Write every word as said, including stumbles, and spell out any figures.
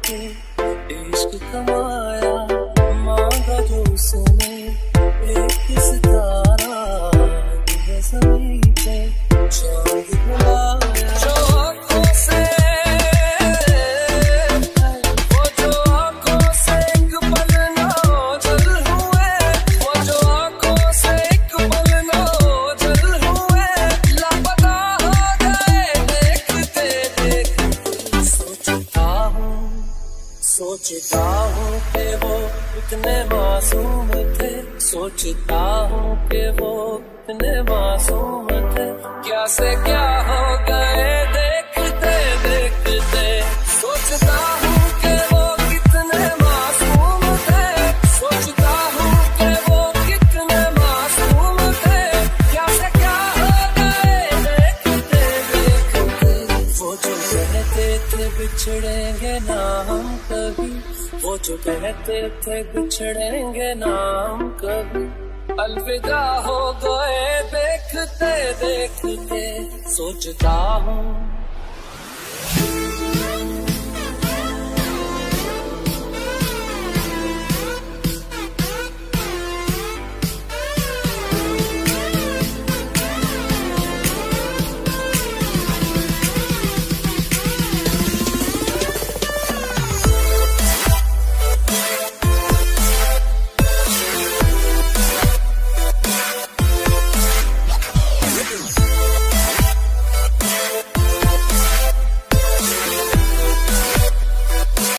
के इश्क कमाया, मांगा जो उसने एक सितारा दिया ज़मीं पे, चांद बुलाया। जो आँखों से वो जो आँखों से एक पल ना ओझल हुए, वो जो आँखों से एक पल ना ओझल हुए, लापता हो गए देखते देखते। सोचता हूँ सोचता हूँ कि वो इतने मासूम थे, सोचता हूँ कि वो इतने मासूम थे, क्या से क्या हो गए देखते देखते। सोचता हूँ कि वो कितने मासूम थे, सोचता हूँ कि वो कितने मासूम थे, क्या से क्या हो गए देखते देखते। वो जो कहते थे बिछड़ेंगे ना हम कभी, वो जो कहते थे बिछड़ेंगे ना हम कभी, अलविदा हो गए देखते देखते। सोचता हूँ